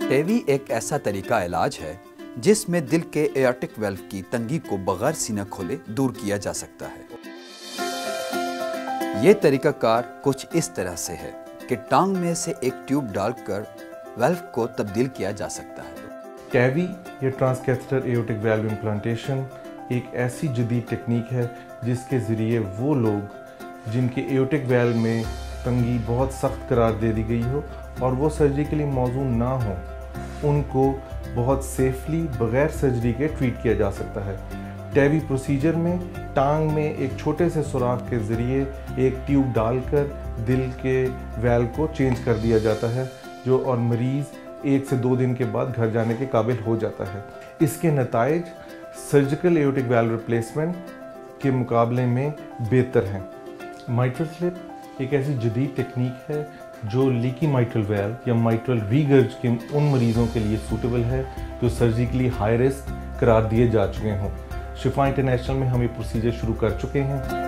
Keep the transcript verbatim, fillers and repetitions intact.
टेवी एक ऐसा तरीका इलाज है जिसमें दिल के एओर्टिक वाल्व की तंगी को बगैर सीना खोले दूर किया जा सकता है। ये तरीकाकार कुछ इस तरह से है कि टांग में से एक ट्यूब डालकर वाल्व को तब्दील किया जा सकता है। टेवी या ट्रांसकैथेटर एओर्टिक वाल्व इम्प्लांटेशन एक ऐसी जदीद टेक्निक है जिसके ज़रिए वो लोग जिनके एओर्टिक वाल्व में तंगी बहुत सख्त करार दे दी गई हो और वो सर्जरी के लिए मौजू ना हो, उनको बहुत सेफली बग़ैर सर्जरी के ट्रीट किया जा सकता है। टेवी प्रोसीजर में टांग में एक छोटे से सुराख के ज़रिए एक ट्यूब डालकर दिल के वाल्व को चेंज कर दिया जाता है, जो और मरीज़ एक से दो दिन के बाद घर जाने के काबिल हो जाता है। इसके नताइज सर्जिकल एओर्टिक वाल्व रिप्लेसमेंट के मुकाबले में बेहतर हैं। माइट्रल स्लिप एक ऐसी जदीद टेक्निक है जो लीकी माइट्रल वाल्व या माइट्रल रीगर्ज के उन मरीज़ों के लिए सूटेबल है जो सर्जिकली हाई रिस्क करार दिए जा चुके हों। शिफा इंटरनेशनल में हम ये प्रोसीजर शुरू कर चुके हैं।